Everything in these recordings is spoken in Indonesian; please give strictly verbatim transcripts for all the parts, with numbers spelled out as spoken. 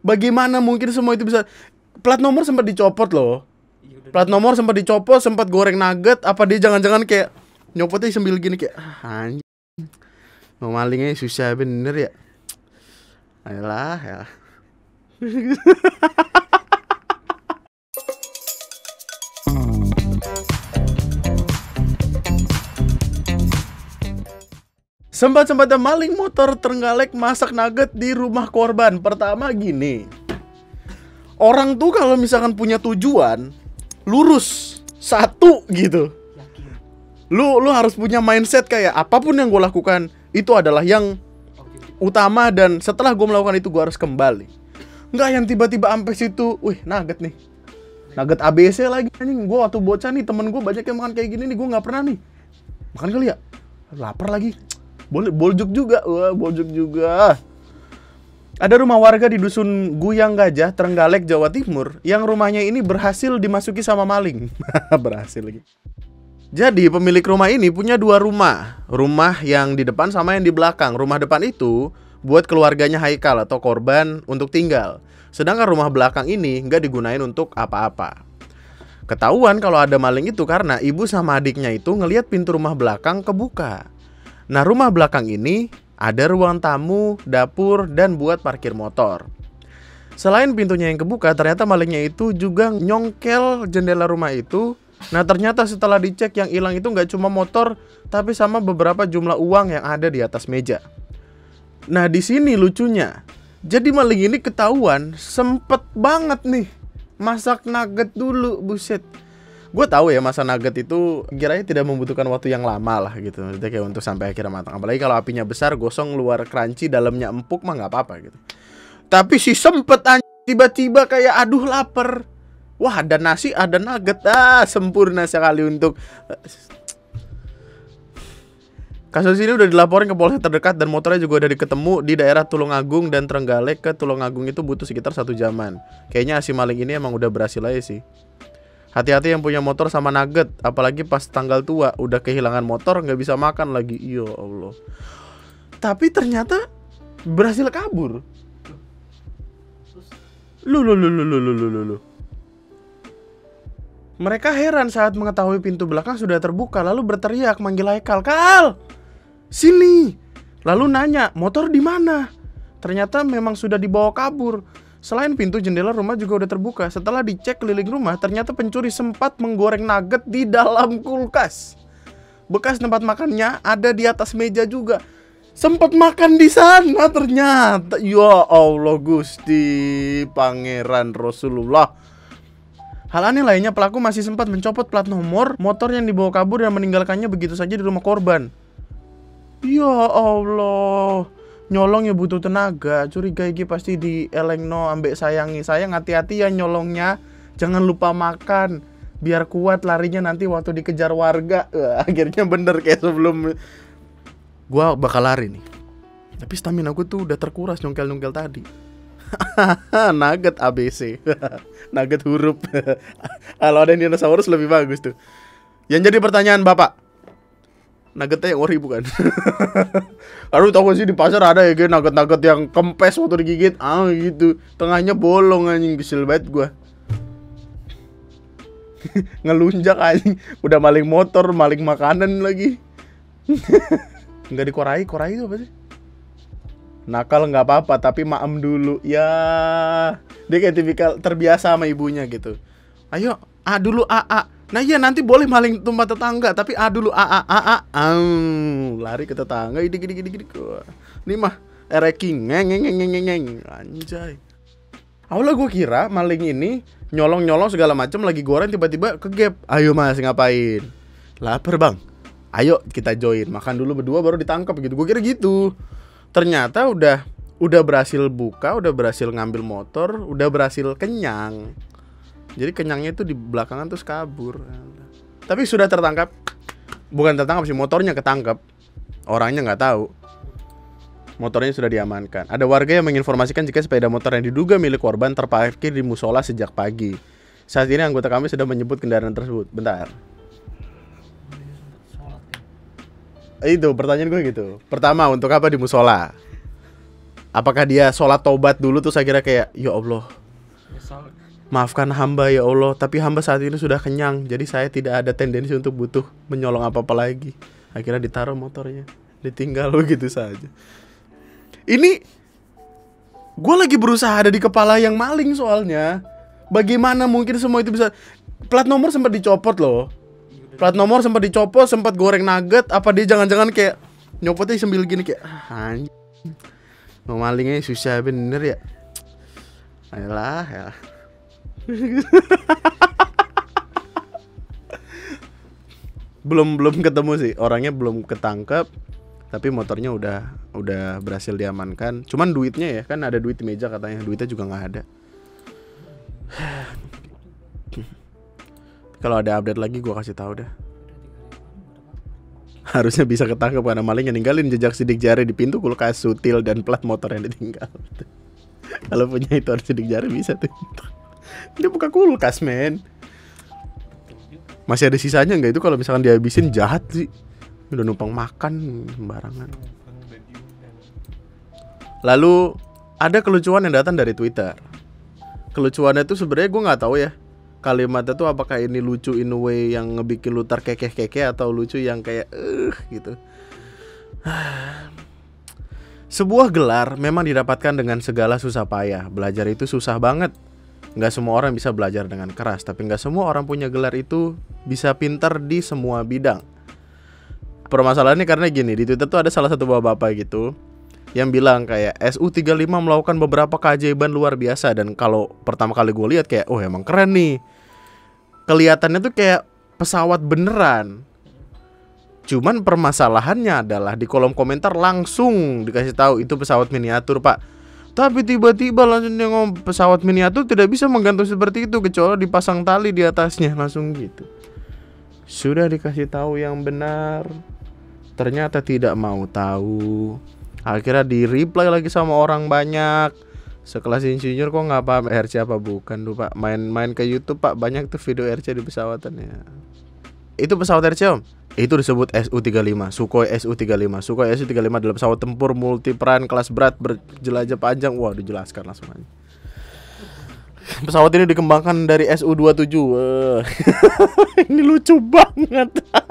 Bagaimana mungkin semua itu bisa? Plat nomor sempat dicopot loh. Plat nomor sempat dicopot, sempat goreng nugget. Apa dia jangan-jangan kayak nyopotnya sambil gini kayak ah, anjing. Mau malingnya susah bener ya. Ayolah ya. Sempat-sempatnya maling motor Trenggalek masak nugget di rumah korban. Pertama gini, orang tuh kalau misalkan punya tujuan lurus satu gitu, lu lu harus punya mindset kayak apapun yang gue lakukan itu adalah yang utama, dan setelah gue melakukan itu gue harus kembali. Nggak yang tiba-tiba sampai situ, wih nugget nih, nugget A B C lagi anjing. Gue waktu bocah nih temen gue banyak yang makan kayak gini nih, gue nggak pernah nih makan kali ya, lapar lagi. Boleh boljuk juga, wah boljuk juga. Ada rumah warga di dusun Guyang Gajah, Trenggalek, Jawa Timur, yang rumahnya ini berhasil dimasuki sama maling. Berhasil lagi. Jadi pemilik rumah ini punya dua rumah, rumah yang di depan sama yang di belakang. Rumah depan itu buat keluarganya Haikal atau korban untuk tinggal, sedangkan rumah belakang ini nggak digunain untuk apa-apa. Ketahuan kalau ada maling itu karena ibu sama adiknya itu ngelihat pintu rumah belakang kebuka. Nah, rumah belakang ini ada ruang tamu, dapur, dan buat parkir motor. Selain pintunya yang kebuka, ternyata malingnya itu juga nyongkel jendela rumah itu. Nah, ternyata setelah dicek yang hilang itu nggak cuma motor, tapi sama beberapa jumlah uang yang ada di atas meja. Nah, di sini lucunya. Jadi maling ini ketahuan sempet banget nih masak nugget dulu, buset. Gue tahu ya masa nugget itu kiranya tidak membutuhkan waktu yang lama lah gitu. Jadi kayak untuk sampai akhirnya matang. Apalagi kalau apinya besar, gosong, luar crunchy, dalamnya empuk mah nggak apa-apa gitu. Tapi si sempet anj- tiba-tiba kayak aduh lapar. Wah ada nasi, ada nugget, ah sempurna sekali untuk. Kasus ini udah dilaporin ke polsek terdekat dan motornya juga udah diketemu di daerah Tulungagung dan Trenggalek. Ke Tulungagung itu butuh sekitar satu jaman. Kayaknya si maling ini emang udah berhasil aja sih. Hati-hati yang punya motor sama nugget, apalagi pas tanggal tua udah kehilangan motor nggak bisa makan lagi. Ya Allah. Tapi ternyata berhasil kabur. Lu lu lu lu lu lu lu lu. Mereka heran saat mengetahui pintu belakang sudah terbuka, lalu berteriak manggil Haikal, "Kal, sini!" Lalu nanya, "Motor di mana?" Ternyata memang sudah dibawa kabur. Selain pintu, jendela rumah juga udah terbuka. Setelah dicek keliling rumah, ternyata pencuri sempat menggoreng nugget di dalam kulkas. Bekas tempat makannya ada di atas meja juga. Sempat makan di sana ternyata. Ya Allah Gusti Pangeran Rasulullah. Hal aneh lainnya, pelaku masih sempat mencopot plat nomor motor yang dibawa kabur dan meninggalkannya begitu saja di rumah korban. Ya Allah, nyolong ya butuh tenaga. Curiga iki pasti di elengno ambek sayangi. Sayang hati-hati ya nyolongnya. Jangan lupa makan biar kuat larinya nanti waktu dikejar warga. Wah, akhirnya bener kayak sebelum. Gua bakal lari nih, tapi stamina gue tuh udah terkuras nyongkel-nyongkel tadi. Nugget A B C. Nugget huruf. Kalau ada dinosaurus lebih bagus tuh. Yang jadi pertanyaan Bapak, nuggetnya yang ori bukan? Aduh tau gak sih di pasar ada ya kayak nugget-nugget yang kempes waktu digigit. Ah gitu, tengahnya bolong anjing, kesel banget gua. Ngelunjak anjing, udah maling motor, maling makanan lagi. Nggak dikorai, korai itu apa sih? Nakal nggak apa-apa, tapi maem dulu. Ya, dia kayak tipikal terbiasa sama ibunya gitu. Ayo, A dulu, A, A. Nah iya nanti boleh maling tumpah tetangga, tapi A dulu, A, A, A, A. Aum, lari ke tetangga, gini, gini, gini, gini. Ini mah ereking, ngeng, ngeng, ngeng, ngeng, ngeng. Anjay. Awalnya gue kira maling ini nyolong-nyolong segala macam lagi goreng, tiba-tiba ke gap. Ayo mas, ngapain? Lapar bang. Ayo kita join, makan dulu berdua baru ditangkap gitu. Gue kira gitu. Ternyata udah udah berhasil buka, udah berhasil ngambil motor, udah berhasil kenyang. Jadi kenyangnya itu di belakangan terus kabur. Tapi sudah tertangkap. Bukan tertangkap sih, motornya ketangkap. Orangnya nggak tahu. Motornya sudah diamankan. Ada warga yang menginformasikan jika sepeda motor yang diduga milik korban terparkir di musola sejak pagi. Saat ini anggota kami sudah menyebut kendaraan tersebut. Bentar. Itu pertanyaan gue gitu. Pertama, untuk apa di musola? apakah dia sholat taubat dulu terus akhirnya kayak ya Allah, maafkan hamba ya Allah, tapi hamba saat ini sudah kenyang, jadi saya tidak ada tendensi untuk butuh menyolong apa-apa lagi. Akhirnya ditaruh motornya, ditinggal begitu saja. Ini gue lagi berusaha ada di kepala yang maling soalnya. Bagaimana mungkin semua itu bisa. Plat nomor sempat dicopot loh. Plat nomor sempat dicopot, sempat goreng nugget. Apa dia jangan-jangan kayak nyopotnya sambil gini kayak ah, mau malingnya susah bener ya. Ayolah ya. belum belum ketemu sih, orangnya belum ketangkep, tapi motornya udah udah berhasil diamankan. Cuman duitnya ya, kan ada duit di meja katanya, duitnya juga nggak ada. Kalau ada update lagi gue kasih tahu dah. Harusnya bisa ketangkep karena maling yang ninggalin jejak sidik jari di pintu kulkas, sutil, dan plat motor yang ditinggal. Kalau punya itu harus sidik jari bisa tuh. Dia buka kulkas men. Masih ada sisanya nggak itu? Kalau misalkan dihabisin jahat sih. Udah numpang makan sembarangan. Lalu ada kelucuan yang datang dari Twitter. Kelucuannya tuh sebenarnya gue nggak tahu ya. Kalimatnya tuh apakah ini lucu in a way yang ngebikin lu terkekeh-kekeh atau lucu yang kayak eh uh, gitu. Sebuah gelar memang didapatkan dengan segala susah payah. Belajar itu susah banget. Nggak semua orang bisa belajar dengan keras, tapi nggak semua orang punya gelar itu bisa pintar di semua bidang. Permasalahannya karena gini, di Twitter tuh ada salah satu bapak-bapak gitu yang bilang kayak S U tiga puluh lima melakukan beberapa keajaiban luar biasa. Dan kalau pertama kali gue lihat kayak, oh emang keren nih. Kelihatannya tuh kayak pesawat beneran. Cuman permasalahannya adalah di kolom komentar langsung dikasih tahu itu pesawat miniatur pak. Tapi tiba-tiba langsung dia ngomong pesawat miniatur tidak bisa menggantung seperti itu kecuali dipasang tali di atasnya, langsung gitu. Sudah dikasih tahu yang benar, ternyata tidak mau tahu. Akhirnya di reply lagi sama orang banyak. Sekelas insinyur kok nggak paham R C apa bukan tuh pak. Main-main ke YouTube pak, banyak tuh video R C di pesawatannya. Itu pesawat R C om? Itu disebut S U tiga puluh lima, Sukhoi S U tiga puluh lima. Sukhoi S U tiga puluh lima adalah pesawat tempur multiperan kelas berat berjelajah panjang. Wah, dijelaskan langsung aja. Pesawat ini dikembangkan dari S U dua puluh tujuh. uh. Ini lucu banget.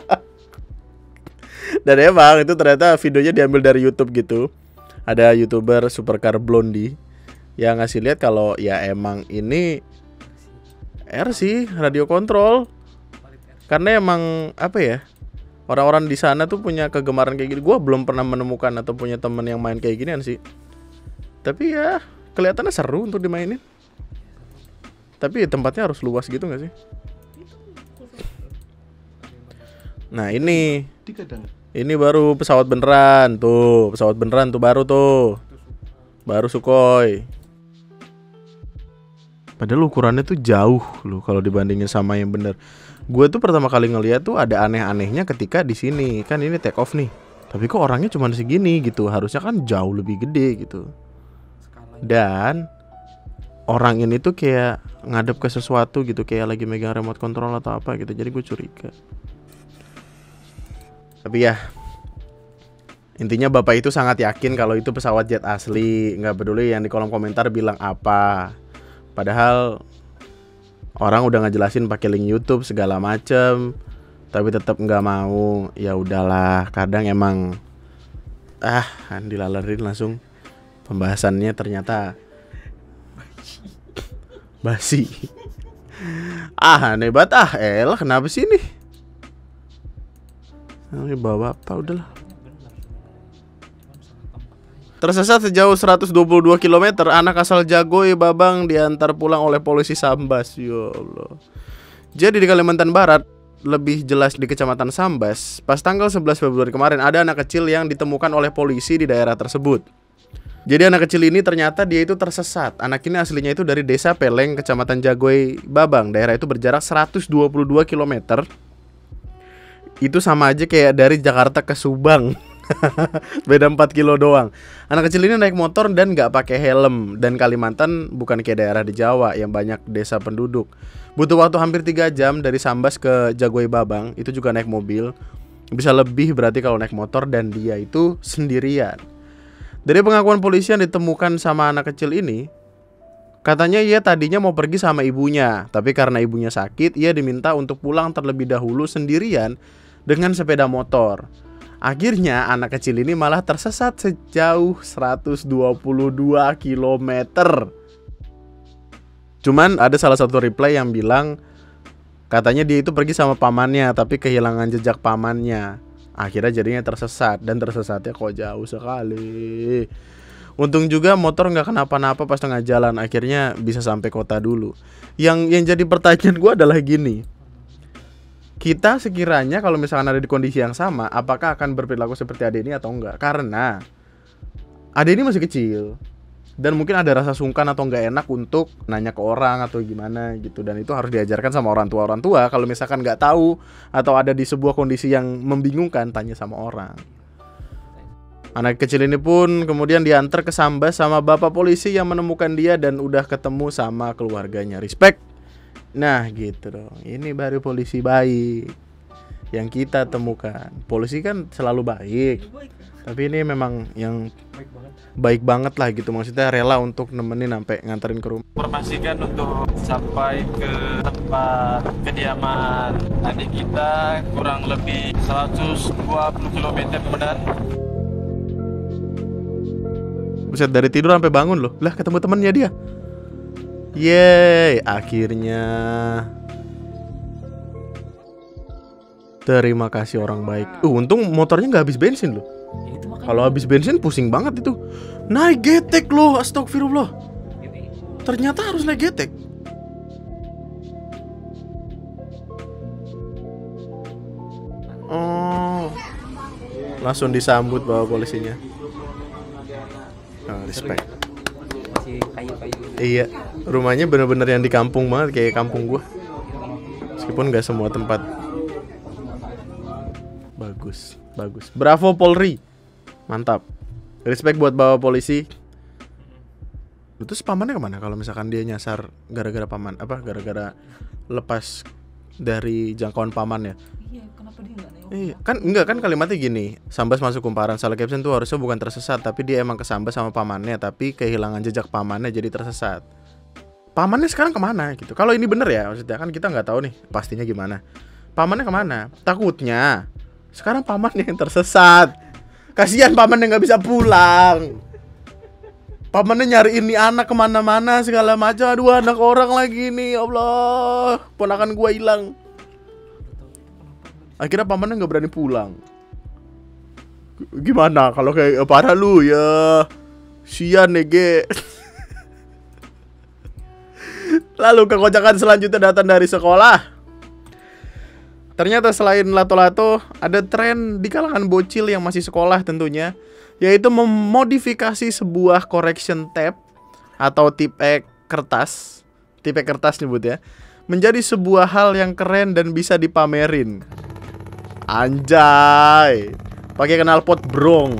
Dan emang itu ternyata videonya diambil dari YouTube gitu. Ada YouTuber Supercar Blondie yang ngasih lihat kalau ya emang ini R C radio kontrol. Karena emang apa ya, orang-orang di sana tuh punya kegemaran kayak gini. Gue belum pernah menemukan atau punya temen yang main kayak ginian sih. Tapi ya kelihatannya seru untuk dimainin. Tapi ya, tempatnya harus luas gitu gak sih? Nah ini Ini baru pesawat beneran. Tuh pesawat beneran tuh baru tuh. Baru Sukhoi. Padahal ukurannya tuh jauh loh kalau dibandingin sama yang bener. Gue tuh pertama kali ngeliat tuh ada aneh-anehnya ketika di sini. Kan ini take off nih. Tapi kok orangnya cuma segini gitu. Harusnya kan jauh lebih gede gitu. Dan orang ini tuh kayak ngadep ke sesuatu gitu, kayak lagi megang remote control atau apa gitu. Jadi gue curiga. Tapi ya, intinya bapak itu sangat yakin kalau itu pesawat jet asli. Nggak peduli yang di kolom komentar bilang apa. Padahal orang udah ngejelasin pakai link YouTube segala macem, tapi tetap nggak mau. Ya udahlah, kadang emang ah dilalerin langsung pembahasannya ternyata basi. Ah aneh banget ah, elah kenapa sih ini? Ini bawa apa udahlah. Tersesat sejauh seratus dua puluh dua kilometer, anak asal Jagoi Babang diantar pulang oleh polisi Sambas. Ya Allah. Jadi di Kalimantan Barat, lebih jelas di Kecamatan Sambas, pas tanggal sebelas Februari kemarin ada anak kecil yang ditemukan oleh polisi di daerah tersebut. Jadi anak kecil ini ternyata dia itu tersesat. Anak ini aslinya itu dari Desa Peleng, Kecamatan Jagoi Babang. Daerah itu berjarak seratus dua puluh dua kilometer. Itu sama aja kayak dari Jakarta ke Subang. Beda empat kilo doang. Anak kecil ini naik motor dan gak pakai helm. Dan Kalimantan bukan kayak daerah di Jawa yang banyak desa penduduk. Butuh waktu hampir tiga jam dari Sambas ke Jagoi Babang. Itu juga naik mobil. Bisa lebih berarti kalau naik motor, dan dia itu sendirian. Dari pengakuan polisi yang ditemukan sama anak kecil ini, katanya ia tadinya mau pergi sama ibunya, tapi karena ibunya sakit, ia diminta untuk pulang terlebih dahulu sendirian dengan sepeda motor. Akhirnya anak kecil ini malah tersesat sejauh seratus dua puluh dua kilometer. Cuman ada salah satu reply yang bilang katanya dia itu pergi sama pamannya, tapi kehilangan jejak pamannya. Akhirnya jadinya tersesat, dan tersesatnya kok jauh sekali. Untung juga motor nggak kenapa-napa pas tengah jalan, akhirnya bisa sampai kota dulu. Yang yang jadi pertanyaan gue adalah gini, kita sekiranya kalau misalkan ada di kondisi yang sama, apakah akan berperilaku seperti Ade ini atau enggak? Karena Ade ini masih kecil, dan mungkin ada rasa sungkan atau nggak enak untuk nanya ke orang atau gimana gitu. Dan itu harus diajarkan sama orang tua orang tua. Kalau misalkan nggak tahu atau ada di sebuah kondisi yang membingungkan, tanya sama orang. Anak kecil ini pun kemudian diantar ke Sambas sama bapak polisi yang menemukan dia dan udah ketemu sama keluarganya. Respect. Nah gitu dong. Ini baru polisi baik yang kita temukan. Polisi kan selalu baik, tapi ini memang yang baik banget, baik banget lah gitu. Maksudnya rela untuk nemenin sampai nganterin ke rumah. Informasikan untuk sampai ke tempat kediaman adik kita kurang lebih seratus dua puluh kilometer benar. Buset, dari tidur sampai bangun loh. Lah ketemu temennya dia. Yeay, akhirnya. Terima kasih orang baik. Uh, untung motornya nggak habis bensin loh. Kalau habis bensin pusing banget itu. Naik getek loh, astagfirullah. Ternyata harus naik getek. Oh, langsung disambut bawa polisinya. Oh, respect. Masih kayu-kayu. Iya, rumahnya bener-bener yang di kampung banget, kayak kampung gua. Meskipun nggak semua tempat. Bagus, bagus. Bravo Polri. Mantap. Respect buat bawa polisi. Terus pamannya kemana kalau misalkan dia nyasar gara-gara paman? Apa gara-gara lepas dari jangkauan pamannya? Iya, kenapa dia nggak nengok? Iya, kan enggak kan kalimatnya gini. Sambas masuk kumparan, salah caption tuh harusnya bukan tersesat, tapi dia emang kesambas sama pamannya, tapi kehilangan jejak pamannya jadi tersesat. Pamannya sekarang kemana gitu? Kalau ini bener ya, maksudnya kan kita nggak tahu nih pastinya gimana. Pamannya kemana? Takutnya sekarang pamannya yang tersesat. Kasihan pamannya nggak bisa pulang. Pamannya nyariin nih anak kemana-mana segala macam. Aduh, anak orang lagi nih, Allah, ponakan gua hilang. Akhirnya pamannya nggak berani pulang. Gimana kalau kayak parah lu ya? Sian nege. Lalu kekocakan selanjutnya datang dari sekolah. Ternyata selain lato-lato, ada tren di kalangan bocil yang masih sekolah tentunya, yaitu memodifikasi sebuah correction tape atau tipek kertas, tipek kertas nyebut ya, menjadi sebuah hal yang keren dan bisa dipamerin. Anjay, pakai knalpot brong.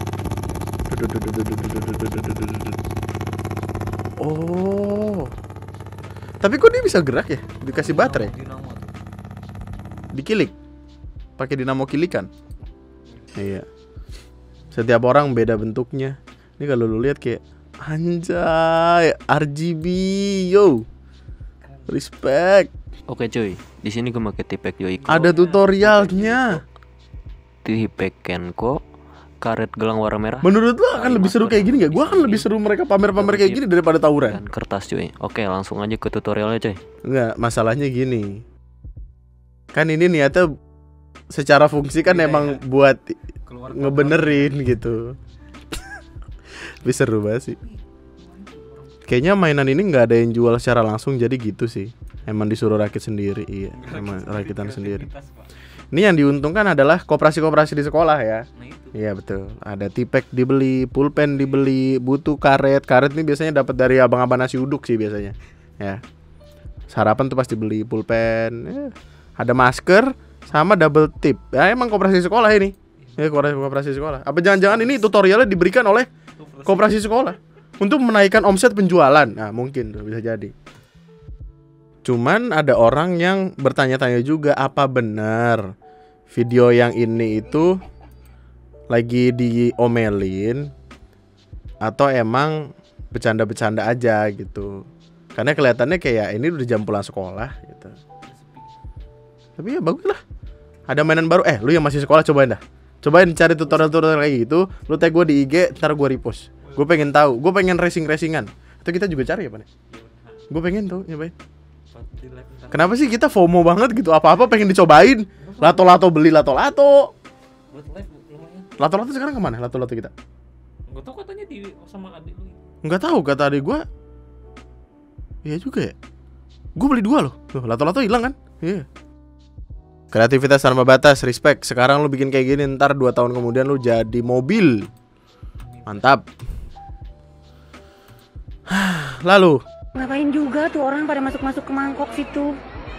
Oh, tapi kok dia bisa gerak ya? Dikasih baterai? Dikilik, pakai dinamo kilikan. Iya. Setiap orang beda bentuknya. Ini kalau lu lihat kayak anjay, R G B, yo. Respect. Oke cuy, di sini gue pakai tipek Yoiko. Ada tutorialnya. Tipek Kenko, karet gelang warna merah. Menurut lo akan lebih seru kayak gini gak? Gue akan lebih seru mereka pamer-pamer kayak gini daripada tawuran. Dan kertas cuy. Oke, langsung aja ke tutorialnya cuy. Enggak, masalahnya gini. Kan ini niatnya secara fungsi kan emang buat ngebenerin gitu. Tapi seru banget sih. Kayaknya mainan ini nggak ada yang jual secara langsung, jadi gitu sih. Emang disuruh rakit sendiri, iya. Emang rakitan sendiri. Ini yang diuntungkan adalah koperasi-koperasi di sekolah ya. Iya betul. Ada tipek dibeli, pulpen dibeli, butuh karet. Karet ini biasanya dapat dari abang-abang nasi uduk sih biasanya. Ya. Sarapan tuh pasti beli pulpen. Ya. Ada masker sama double tip. Ya emang koperasi sekolah ini. Ya koperasi koperasi sekolah. Apa jangan-jangan ini tutorialnya diberikan oleh koperasi sekolah untuk menaikkan omset penjualan? Nah mungkin tuh bisa jadi. Cuman ada orang yang bertanya-tanya juga, apa benar video yang ini itu lagi diomelin atau emang bercanda-bercanda aja gitu. Karena kelihatannya kayak ini udah jam pulang sekolah gitu. Tapi ya bagus lah. Ada mainan baru. Eh, lu yang masih sekolah cobain dah. Cobain cari tutorial-tutorial kayak gitu. Lu tag gue di I G, ntar gue repost. Gue pengen tahu. Gue pengen racing-racingan. Itu kita juga cari ya, Pak? Gue pengen tuh nyobain. Kenapa sih kita FOMO banget gitu? Apa-apa pengen dicobain. Lato-lato beli lato-lato. Lato-lato sekarang kemana? Lato-lato kita? Enggak tahu katanya di sama adik lu. Enggak tahu kata adik gue. Iya juga ya. Gue beli dua loh. Tuh, lato-lato hilang kan? Iya. Kreativitas tanpa batas, respect. Sekarang lu bikin kayak gini, ntar dua tahun kemudian lu jadi mobil. Mantap. Lalu Ngapain juga tuh orang pada masuk-masuk ke mangkok situ?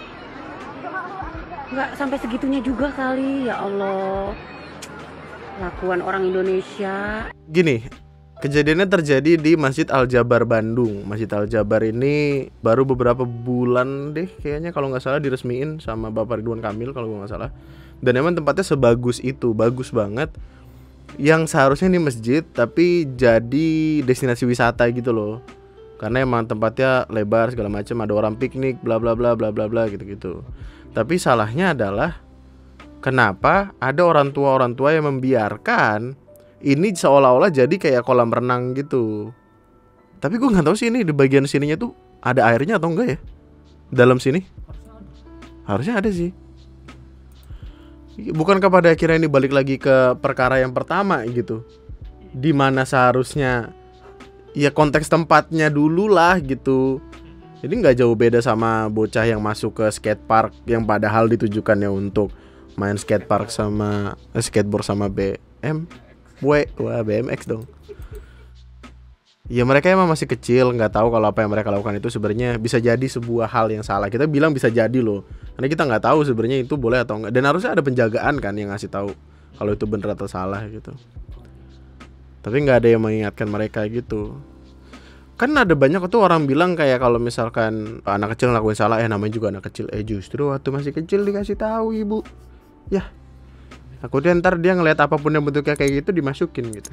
Nggak sampai segitunya juga kali, ya Allah. Lakuan orang Indonesia. gini, kejadiannya terjadi di Masjid Al-Jabar Bandung. Masjid Al-Jabar ini baru beberapa bulan deh kayaknya kalau nggak salah diresmiin sama Bapak Ridwan Kamil kalau gue nggak salah. Dan emang tempatnya sebagus itu, bagus banget. Yang seharusnya ini masjid tapi jadi destinasi wisata gitu loh. Karena emang tempatnya lebar segala macam, ada orang piknik bla bla bla bla bla bla gitu-gitu. Tapi salahnya adalah kenapa ada orang tua-orang tua yang membiarkan ini seolah-olah jadi kayak kolam renang gitu. Tapi gue nggak tahu sih ini di bagian sininya tuh ada airnya atau enggak ya? Dalam sini? Harusnya ada sih. Bukankah pada akhirnya ini balik lagi ke perkara yang pertama gitu, dimana seharusnya ya konteks tempatnya dulu lah gitu. Jadi nggak jauh beda sama bocah yang masuk ke skatepark yang padahal ditujukannya untuk main skatepark sama eh, skateboard sama B M W, wah B M X dong. Ya mereka emang masih kecil, nggak tahu kalau apa yang mereka lakukan itu sebenarnya bisa jadi sebuah hal yang salah. Kita bilang bisa jadi loh, karena kita nggak tahu sebenarnya itu boleh atau enggak. Dan harusnya ada penjagaan kan yang ngasih tahu kalau itu benar atau salah gitu. Tapi nggak ada yang mengingatkan mereka gitu. Kan ada banyak tuh orang bilang kayak kalau misalkan anak kecil ngelakuin salah, eh namanya juga anak kecil. Eh justru waktu masih kecil dikasih tahu ibu. Ya, aku dia ntar dia ngelihat apapun yang bentuknya kayak gitu dimasukin gitu.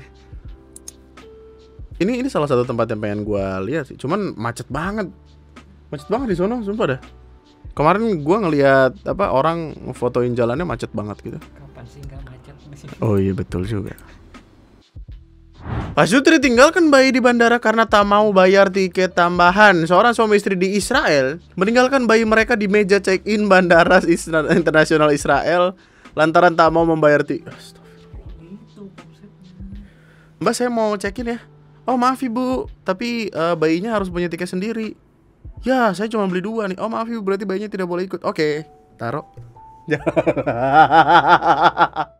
Ini ini salah satu tempat yang pengen gue lihat sih. Cuman macet banget, macet banget di sono, sumpah dah. Kemarin gue ngelihat apa orang fotoin jalannya macet banget gitu. Kapan sih nggak macet di sini? Oh iya betul juga. Pak Sutri tinggalkan bayi di bandara karena tak mau bayar tiket tambahan. Seorang suami istri di Israel meninggalkan bayi mereka di meja check-in bandara Isra- internasional Israel lantaran tak mau membayar tiket. Mbak saya mau check-in ya. Oh maaf ibu, tapi uh, bayinya harus punya tiket sendiri. Ya saya cuma beli dua nih. Oh maaf ibu, berarti bayinya tidak boleh ikut. Oke, taruh.